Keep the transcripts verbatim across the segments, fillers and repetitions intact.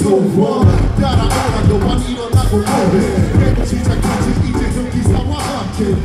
무서워 따라오라 너와 일어나고 뭐해 내가 시작하지 이제 좀 기사와 함께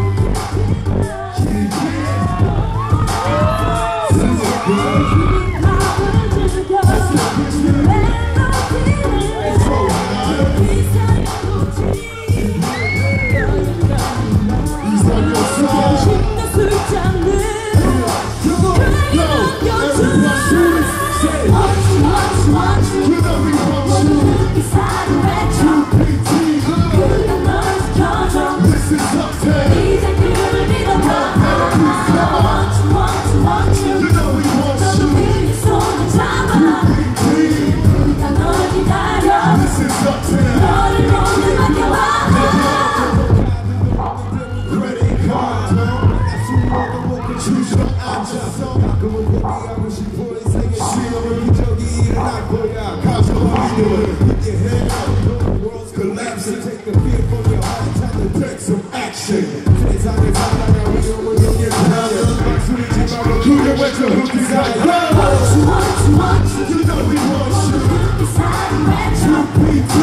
가끔은 포기하고 싶어 인생의 시험을 기적이 일어날 거야 가져와 믿음을 Put your head up, the world's collapsing Take the fear from your heart, time to take some action 세상을 살아가 위험을 영역하면 박수리지 말고 크게 외쳐 Who desire Want you, want you, want you You know we want you two P T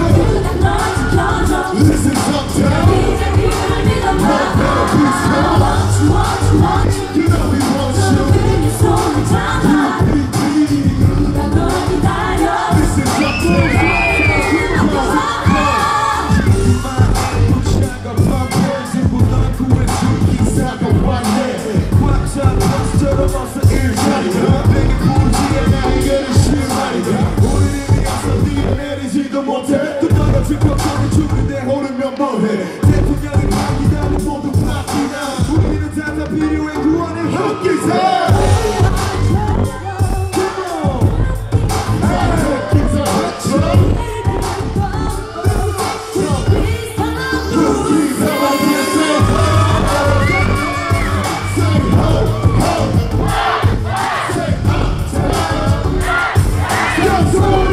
Listen uptown More better be strong Want you, want you, want you You know we want you 대통령이 바뀌다면 모두 바뀌나 우리는 다 필요해 구원의 흑기사 Let's go!